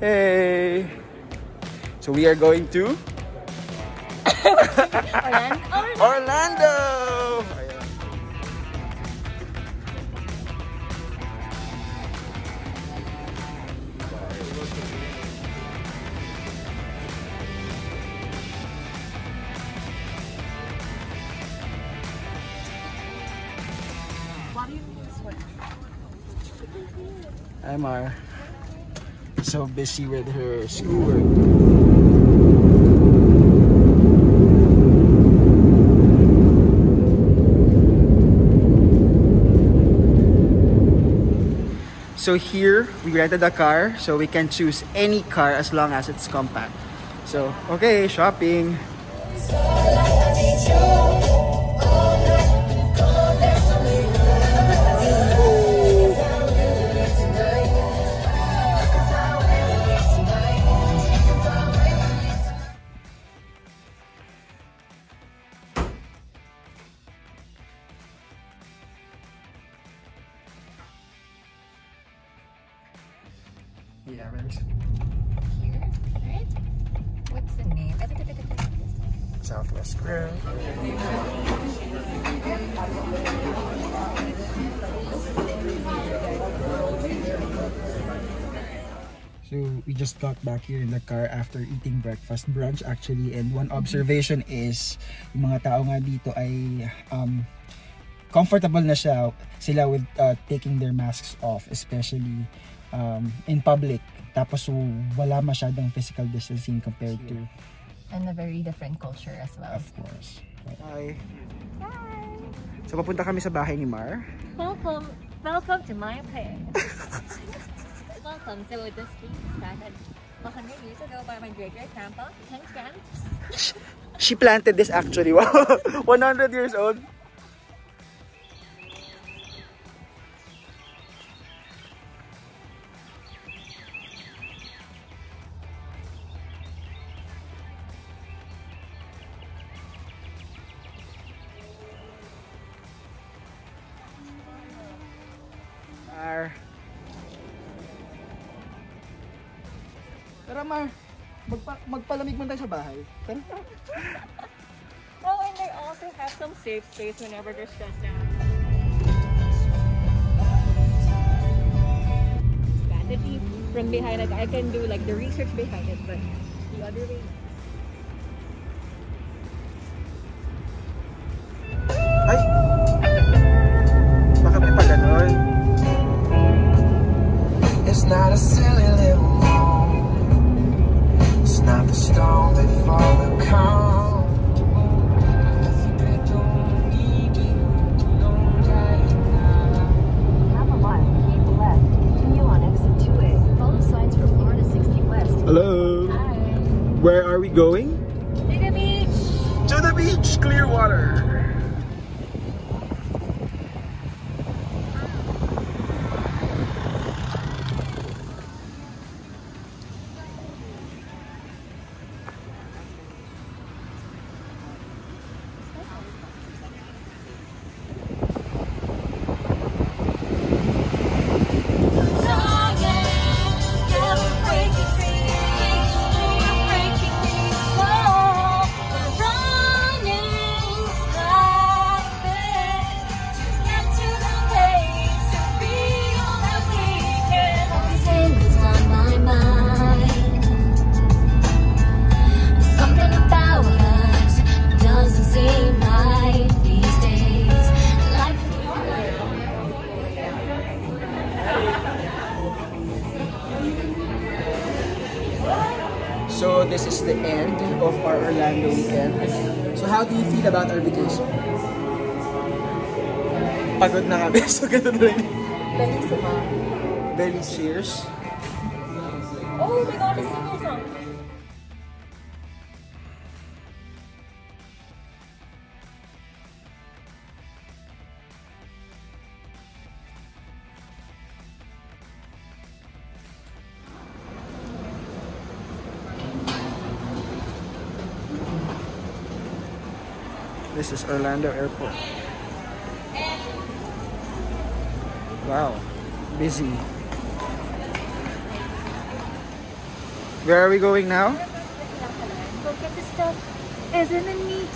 Hey! So we are going to Orlando! Ayan. Hi Mar. So busy with her schoolwork. So here, we rented a car, so we can choose any car as long as it's compact. So, okay, shopping. Yeah, right. Here, right? What's the name? Southwest Grill. So we just got back here in the car after eating breakfast, brunch actually, and one observation is yung mga tao nga dito ay comfortable na sila with taking their masks off, especially in public. Tapos wala masyadong physical distancing compared to... And a very different culture as well. Of course. Hi. Hi. So papunta kami sa bahay ni Mar. Welcome to my place. Welcome. So this street started 100 years ago by my great-great grandpa. Thanks, Gran. She planted this actually. Wow. 100 years old. Tara Mar, magpalamig mo tayo sa bahay. Tara. Oh, and they also have some safe space whenever they're stressed out. Strategy from behind, like I can do like the research behind it, but the other way. Ay! Baka may pa ganon. It's not a silly little moment. It's not the stone they fall to come. Have a lot. Keep left. Continue on exit 2A. Follow signs for Florida 60 West. Hello. Hi. Where are we going? To the beach. To the beach, Clearwater. So this is the end of our Orlando weekend. So how do you feel about our vacation? Pagod na kami, so ganun rin. Bellissima. Belly cheers. Oh my god, it's so song. This is Orlando Airport. Wow, busy. Where are we going now? Go get the stuff. Isn't it neat?